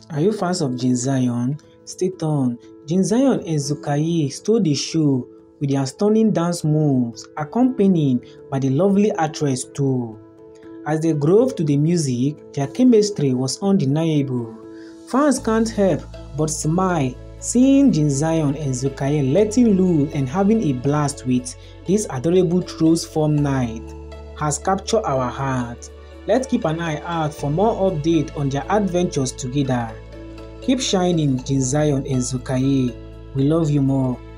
Are you fans of Cheng Xiao? Stay tuned. Cheng Xiao and Zukaye stole the show with their stunning dance moves, accompanied by the lovely actress too. As they groove to the music, their chemistry was undeniable. Fans can't help but smile seeing Cheng Xiao and Zukaye letting loose and having a blast with this adorable Trolls Form night has captured our heart. Let's keep an eye out for more updates on their adventures together. Keep shining, Cheng Xiao and Zukaye. We love you more.